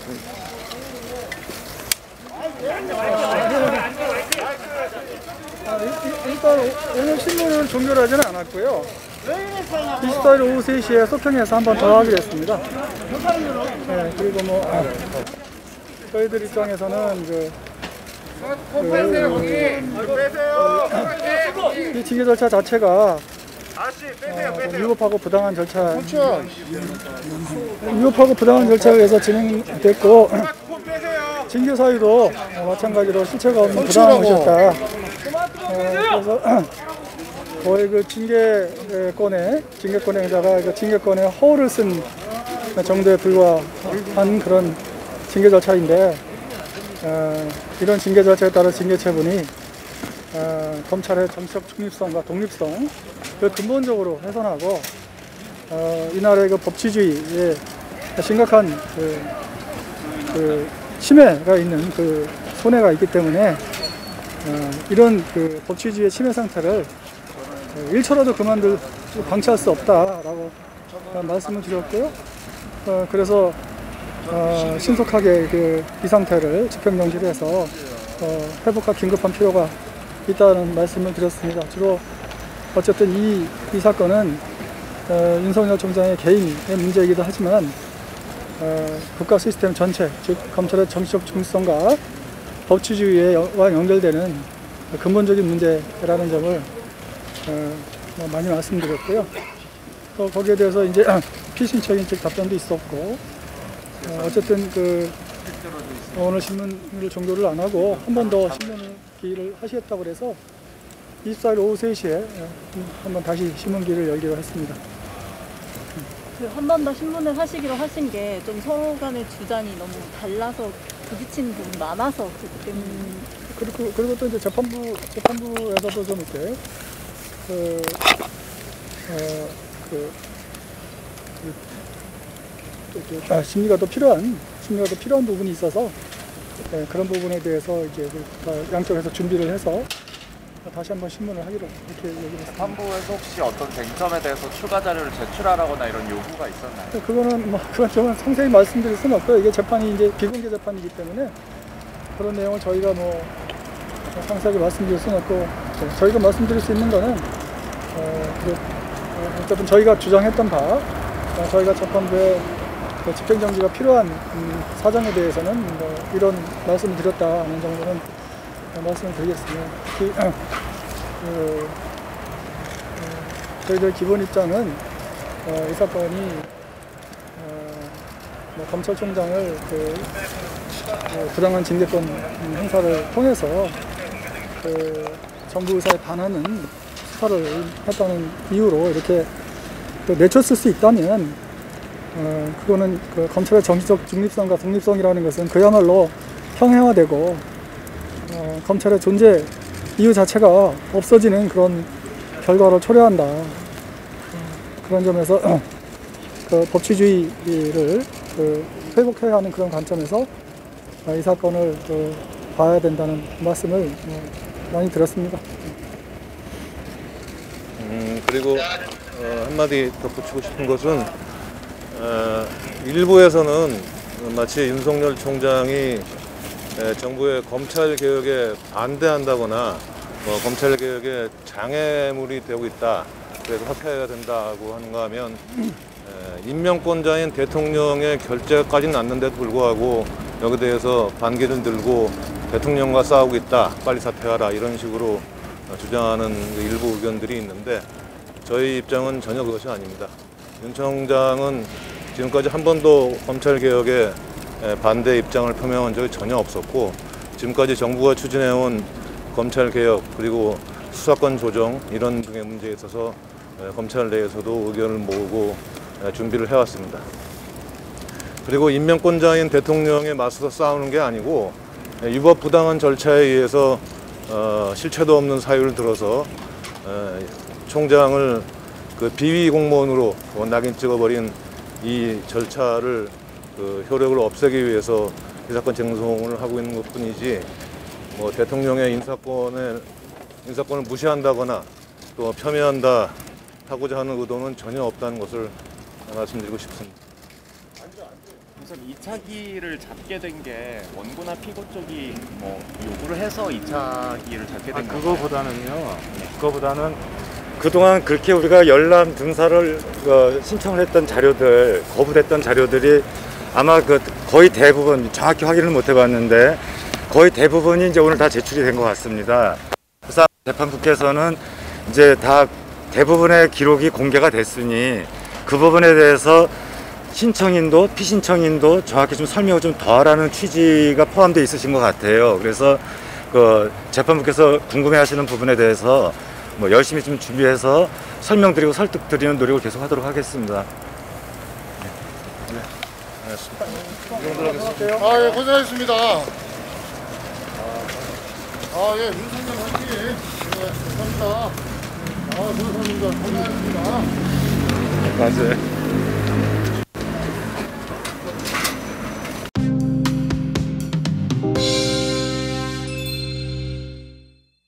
일단 오늘 신문은 종결하지는 않았고요. 이스타일 오후 3시에 소평에서 한 번 더 하기로 했습니다. 네, 그리고 뭐 저희들 입장에서는 이 징계 절차 자체가 위법하고 부당한 절차에 의해서 진행됐고, 징계 사유도 마찬가지로 실체가 없는 부당한 것이었다. 그래서 거의 그 징계권에다가 징계권에 허울을 쓴 정도에 불과한 그런 징계 절차인데, 이런 징계 절차에 따라 징계 처분이 검찰의 정치적 중립성과 독립성을 근본적으로 훼손하고 이 나라의 그 법치주의에 심각한 침해가 있는 손해가 있기 때문에 이런 법치주의의 침해 상태를 1초라도 방치할 수 없다라고 말씀을 드렸고요. 그래서 신속하게 이 상태를 집행정지해서 회복할 긴급한 필요가 있다는 말씀을 드렸습니다. 주로 어쨌든 이 사건은 윤석열 총장의 개인의 문제이기도 하지만 국가 시스템 전체, 즉 검찰의 정치적 중립성과 법치주의와 연결되는 근본적인 문제라는 점을 많이 말씀드렸고요. 또 거기에 대해서 이제 피신처인 즉 답변도 있었고, 어쨌든 오늘 신문을 종료를 안 하고 한 번 더 신문 기일을 하시겠다고 그래서 24일 오후 3시에 한번 다시 신문기를 열기로 했습니다. 한 번 더 신문을 하시기로 하신 게 좀 서로 간의 주장이 너무 달라서 부딪히는 부분이 많아서 그렇기 때문에. 그리고 또 이제 재판부에서도 좀 이렇게 심리가 더 필요한 부분이 있어서 그런 부분에 대해서 이제 양쪽에서 준비를 해서 다시 한번 신문을 하기로 이렇게 얘기를 했습니다. 재판부에서 혹시 어떤 쟁점에 대해서 추가 자료를 제출하라거나 이런 요구가 있었나요? 그건 좀 상세히 말씀드릴 수는 없고요. 이게 재판이 이제 비공개 재판이기 때문에 그런 내용을 저희가 상세하게 말씀드릴 수는 없고, 저희가 말씀드릴 수 있는 거는 어쨌든 저희가 주장했던 바, 저희가 재판부에 집행정지가 필요한 사정에 대해서는 이런 말씀을 드렸다는 정도는 말씀을 드리겠습니다. 특히 저희들 기본 입장은 이 사건이 검찰총장을 부당한 징계권 행사를 통해서 정부 의사에 반하는 수사를 했다는 이유로 이렇게 내쳤을 수 있다면, 그거는 검찰의 정치적 중립성과 독립성이라는 것은 그야말로 형해화되고 검찰의 존재 이유 자체가 없어지는 그런 결과를 초래한다. 그런 점에서 법치주의를 회복해야 하는 그런 관점에서 이 사건을 봐야 된다는 말씀을 많이 드렸습니다. 그리고 한마디 덧붙이고 싶은 것은 일부에서는 마치 윤석열 총장이 정부의 검찰개혁에 반대한다거나 검찰개혁에 장애물이 되고 있다, 그래서 사퇴해야 된다고 하는가 하면, 임명권자인 대통령의 결재까지는 않는데도 불구하고 여기에 대해서 반기를 들고 대통령과 싸우고 있다, 빨리 사퇴하라, 이런 식으로 주장하는 일부 의견들이 있는데, 저희 입장은 전혀 그것이 아닙니다. 윤 총장은 지금까지 한 번도 검찰개혁에 반대 입장을 표명한 적이 전혀 없었고, 지금까지 정부가 추진해온 검찰개혁 그리고 수사권 조정 이런 등의 문제에 있어서 검찰 내에서도 의견을 모으고 준비를 해왔습니다. 그리고 임명권자인 대통령에 맞서서 싸우는 게 아니고, 위법 부당한 절차에 의해서 실체도 없는 사유를 들어서 총장을 비위 공무원으로 낙인 찍어버린 이 절차를 효력을 없애기 위해서 이 사건 쟁송을 하고 있는 것뿐이지, 대통령의 인사권을 무시한다거나 또 폄훼한다 하고자 하는 의도는 전혀 없다는 것을 말씀드리고 싶습니다. 전 2차기를 잡게 된 게 원고나 피고 쪽이 뭐 요구를 해서 2차기를 잡게 된 건가요? 그거보다는 그동안 그렇게 우리가 열람 등사를 신청을 했던 자료들, 거부됐던 자료들이 아마 거의 대부분 정확히 확인을 못 해봤는데 거의 대부분이 이제 오늘 다 제출이 된 것 같습니다. 그래서 재판부께서는 이제 다 대부분의 기록이 공개가 됐으니 그 부분에 대해서 신청인도 피신청인도 정확히 좀 설명을 좀 더 하라는 취지가 포함되어 있으신 것 같아요. 그래서 재판부께서 궁금해하시는 부분에 대해서 뭐 열심히 좀 준비해서 설명드리고 설득드리는 노력을 계속 하도록 하겠습니다. 아, 예, 고생하셨습니다. 예, 윤석열 화이팅. 네, 감사합니다. 고생하셨습니다. 고생하셨습니다. 맞아요.